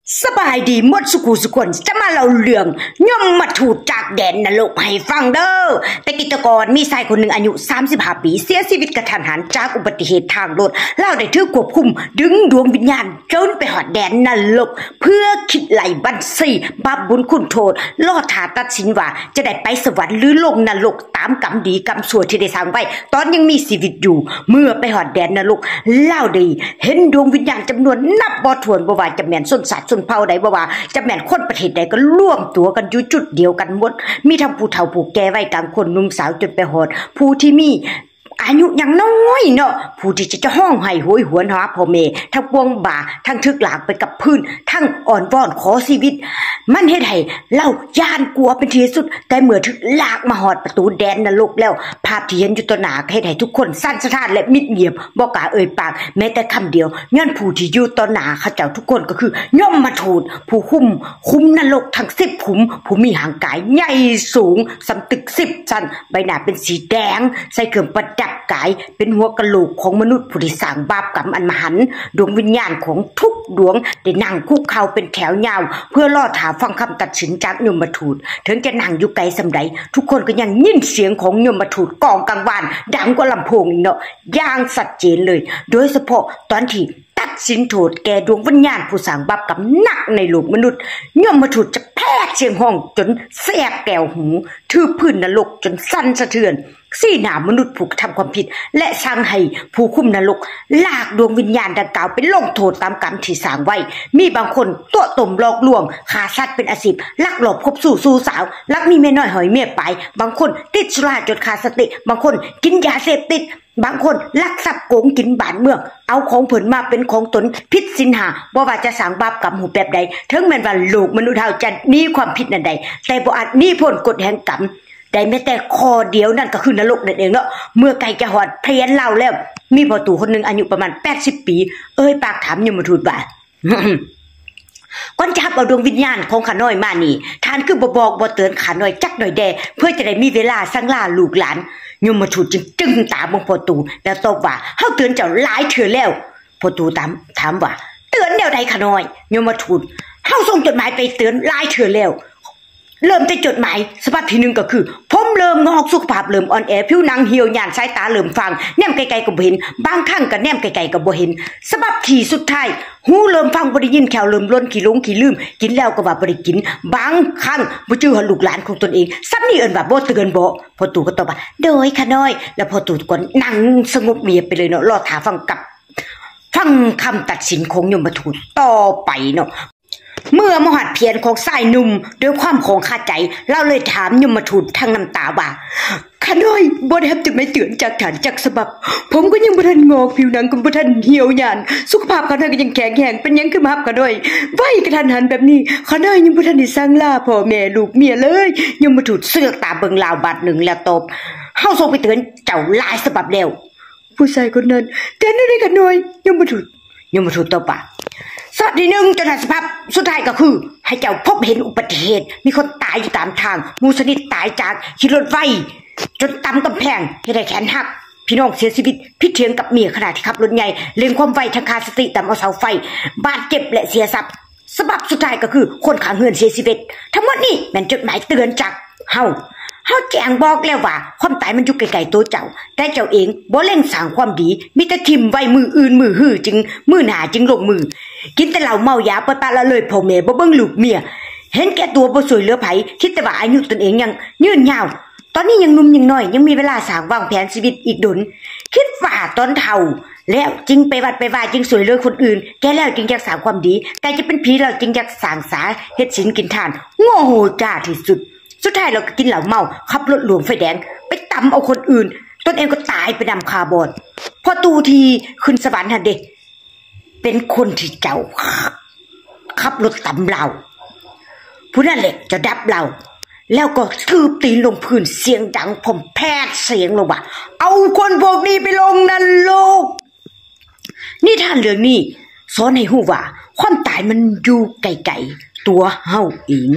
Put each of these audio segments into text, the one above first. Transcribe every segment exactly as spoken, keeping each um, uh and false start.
สบายดีหมดสุขุสุขคนจะมาเล่าเรื่องย่อมมาถูกจากแดนนรกให้ฟังเด้อแต่กิจกรมีชายคนหนึ่งอายุสามสิบห้าปีเสียชีวิตกระทันหันจากอุบัติเหตุทางรถเล่าได้ถือควบคุมดึงดวงวิญญาณจนไปหอดแดนนรกเพื่อคิดไหลบัญชีบาปบุญคุณโทษล่อถาตัดสินว่าจะได้ไปสวรรค์หรือลงนรกตามกรรมดีกรรมชั่วที่ได้สร้างไว้ตอนยังมีชีวิตอยู่เมื่อไปหอดแดนนรกเล่าดีเห็นดวงวิญญาณจำนวนนับบ่ถ้วนบ่ว่าจะแม่นส้นสัตว์ส้นเผ่าใดบ่ว่าจะแม่นคนประเทศใดก็ร่วมตัวกันอยู่จุดเดียวกันหมดมีทั้งผู้เฒ่าผู้แก่วัยกลางคนหนุ่มสาวจนไปหอดผู้ที่มีอายุยังน้อยเนาะผู้ที่จะห้องไห้โหยหวนหาพ่อแม่ทั้งปวงบ่าทั้งทึกหลากไปกับพื้นทั้งอ่อนว่อนขอชีวิตมันเฮ็ดให้เล่าย่านกลัวเป็นที่สุดแต่เมื่อทึกหลากมาหอดประตูแดนนรกแล้วภาพที่เห็นอยู่ต่อหน้าเฮ็ดให้ทุกคนสั่นสะท้านและมิดเงียบบ่กล้าเอ่ยปากแม้แต่คำเดียวย้อนผู้ที่อยู่ต่อหน้าเขาเจ้าทุกคนก็คือย่อมมาทูตผู้คุมคุมนรกทั้งสิบขุมผู้มีหางกายใหญ่สูงสำตึกสิบชั้นใบหน้าเป็นสีแดงใส่เครื่องประดับกายเป็นหัวกะโหลกของมนุษย์ผู้ที่สร้างบาปกรรมอันมหันต์ดวงวิญญาณของทุกดวงได้นั่งคุกเข่าเป็นแถวยาวเพื่อรอถาฟังคำตัดสินจากยมทูตถึงจะนั่งอยู่ไกลสำใดทุกคนก็ยังยินเสียงของยมทูตกองกังวานดังกว่าลำโพงเนาะอย่างชัดเจนเลยโดยเฉพาะตอนที่ตัดสินโทษแก่ดวงวิญญาณผู้สร้างบาปกรรมหนักในโลกมนุษย์ยมทูตจะแพร่เสียงห้องจนแสบแก้วหูทื่อพื้นนรกจนสั่นสะเทือนสี่หนามนุษย์ผู้ทำความผิดและสั่งให้ผู้คุมนรกลากดวงวิญญาณดังกล่าวไปลงโทษตามกรรมที่สร้างไว้มีบางคนตัวตมหลอกลวงฆ่าสัตว์เป็นอาชีพลักหลบคบสู่สู่สาวลักมีเมียน้อยหอยเมียไปบางคนติดสุราจนขาดสติบางคนกินยาเสพติดบางคนลักทรัพย์โกงกินบ้านเมืองเอาของเผินมาเป็นของตนผิดศีลห้าบ่ว่าจะสร้างบาปกรรมหูแบบใดถึงแม้ว่าโลกมนุษย์เฮาจะมีความผิดนั่นใดแต่บ่อาจหนีพ้นกฎแห่งกรรมได้แม้แต่ข้อเดียวนั่นก็คือนรกนั่นเองเนาะเมื่อไก่จะหอดเพี้ยนเล่าแล้วมีพ่อตู่คนหนึ่งอายุประมาณแปดสิบปีเอ้ยปากถามยมทูตว่าก่อนจะเอาดวงวิญญาณของข้าน้อยมานี่ท่านคือบ่บอกบ่เตือนข้าน้อยจักหน่อยแดเพื่อจะได้มีเวลาสังลาลูกหลานยมทูตจึงจึงตาบงพ่อตู่แล้วตอบว่าเฮาเตือนเจ้าหลายเทื่อแล้วพ่อตู่ถามถามว่าเตือนแนวใดข้าน้อยยมทูตเฮาส่งจดหมายไปเตือนหลายเทื่อแล้วเริ่มแต่จดหมายสภาพที่หนึ่งก็คือผมเริ่มงอกสุขภาพเริ่มอ่อนแอผิวหนังเหี่ยวย่านสายตาเริ่มฟางแนมไกลๆก็บ่เห็นบางครั้งก็แนมไกลๆก็บ่เห็นสภาพที่สุดท้ายหูเริ่มฟังบ่ได้ยินแขวเริ่มล้นขี้หลงขี้ลืมกินแล้วก็ว่าบ่ได้กินบางครั้งบ่เจอลูกหลานของตนเองซ้ำนี่เอิ้นว่าบ่เตือนบ่พ่อตู่ก็ตอบว่าโดยค่ะน้อยแล้วพ่อตู่ก็นั่งสงบเงียบไปเลยเนาะรอท่าฟังกับฟังคำตัดสินของยมทูตต่อไปเนาะเมื่อมหัดเพียรของสายหนุ่มด้วยความของคาใจเราเลยถามยมทูตทั้งน้ำตาว่าข้าน้อยบ่ได้รับจดหมายเตือนจากฐานจากฉบับผมก็ยังบ่ทันงอกผิวหนังก็บ่ทันเหี่ยวย่านสุขภาพข้าน้อยก็ยังแข็งแรงเป็นหยังคือมารับข้าน้อยไว้กระทันหันแบบนี้ข้าน้อยยังบ่ทันได้สั่งลาพ่อแม่ลูกเมียเลยยมทูตเสือกตาเบิ่งลาวบาดหนึ่งแล้วตบเฮาส่งไปเตือนเจ้าหลายฉบับแล้วผู้ชายคนนั้นแต่นั่นได้ข้าน้อยยมทูตยมทูตตอบว่าสัปดาห์หนึ่งจนสภาพสุดท้ายก็คือให้เจ้าพบเห็นอุบัติเหตุมีคนตายอยู่ตามทางมูสนิทตายจากขี่รถไฟจนตำกำแพงให้ได้แขนหักพี่น้องเสียชีวิตพิเทียงกับเมียขณะที่ขับรถใหญ่เร่งความไวทางขาดสติตามเอาเสาไฟบาดเจ็บและเสียทรัพย์สภาพสุดท้ายก็คือคนขังเฮือนเสียชีวิตทั้งหมดนี้เป็นจดหมายเตือนจากเฮาเฮาแจ้งบอกแล้วว่าความตายมันอยู่ไกลๆตัวเจ้าแต่เจ้าเองบ่เร่งสร้างความดีมีแต่ทิ่มไว้มืออื่นมือหื้อจึงมือหน้าจึงลงมือกินแต่เหล้าเมายาปะปะละเลยพ่อแม่บ่เบิ่งลูกเมียเห็นแก่ตัวบ่ช่วยเหลือไผคิดแต่ว่าอายุตนเองยังยืนยาวตอนนี้ยังหนุ่มยังน้อยยังมีเวลาสร้างวางแผนชีวิตอีกดนคิดว่าตอนเฒ่าแล้วจึงไปวัดไปว่าจึงสวยเหลือคนอื่นแกแล้วจึงอยากสร้างความดีแกจะเป็นผีแล้วจึงอยากสร้างสาเฮ็ดศีลกินทานโง่จ้าที่สุดสุดท้ายเราก็กินเหล้าเมาขับรถหลวงไฟแดงไปตำเอาคนอื่นตนเองก็ตายไปนำคาบอนพอตูทีขึ้นสวรรค์หั่นเด้เป็นคนที่เจ้าขับรถตำเราผู้นั้นแหละจะดับเราแล้วก็ทืบตีนลงพื้นเสียงดังผมแพดเสียงลงว่าเอาคนพวกนี้ไปลงนรกนิทานเรื่องนี้สอนให้ฮู้ว่าความตายมันอยู่ไกลๆตัวเฮาเอง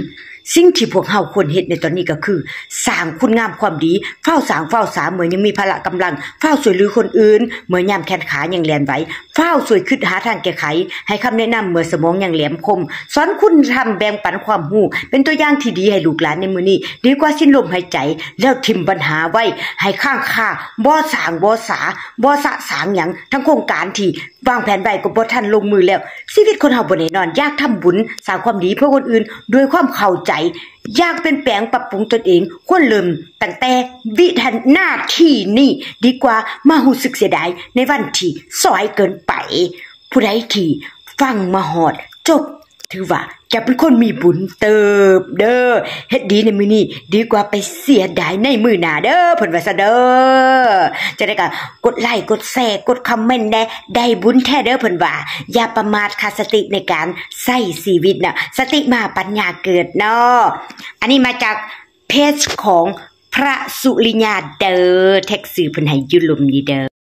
สิ่งที่พวกเฮาควรเฮ็ดในตอนนี้ก็คือสร้างคุณงามความดีเฝ้าสร้างเฝ้าสาเมื่อยังมีพละกำลังเฝ้าช่วยเหลือคนอื่นเมื่อยามแขนขายังแล่นไหวเฝ้าช่วยคิดหาทางแก้ไขให้คำแนะนำเมื่อสมองยังแหลมคมสอนคุณธรรมแบ่งปันความรู้เป็นตัวอย่างที่ดีให้ลูกหลานในมื้อนี้ดีกว่าสิ้นลมหายใจแล้วทิ่มปัญหาไว้ให้ข้างคาบ่สร้างบ่สาบ่สะสางหยังทั้งโครงการที่วางแผนไว้ก็บ่ทันลงมือแล้วชีวิตคนเฮาบ่แน่นอนอยากทำบุญสร้างความดีเพื่อคนอื่นด้วยความเข้าใจอยากเป็นแปลงปรับปรุงตนเองควรเริ่มตั้งแต่วิถีหน้าที่นี้ดีกว่ามารู้สึกเสียดายในวันที่สายเกินไปผู้ใดที่ฟังมาฮอดจบถือว่าจะเป็นคนมีบุญเติบเด้อเฮ็ดดีในมื้อนี้ดีกว่าไปเสียดายในมื้อหน้าเด้อเพิ่นว่าซะเด้อจะได้ก็กดไลค์กดแชร์กดคอมเมนต์แน่ได้บุญแท้เด้อเพิ่นว่าอย่าประมาทขาดสติในการใช้ชีวิตน่ะสติมาปัญญาเกิดเนาะอันนี้มาจากเพจของพระสุริยาเด้อแท็กซื่อเพิ่นให้อยู่ลมนี่เด้อ